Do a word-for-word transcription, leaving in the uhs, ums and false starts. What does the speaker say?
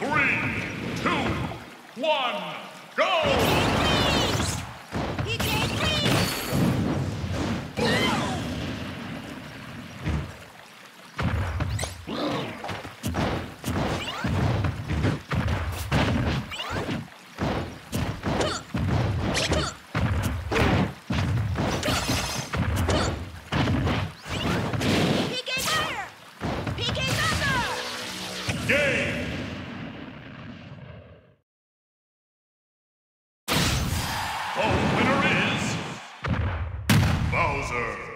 Three, two, one, go! He can't breathe! Game! The winner is Bowser.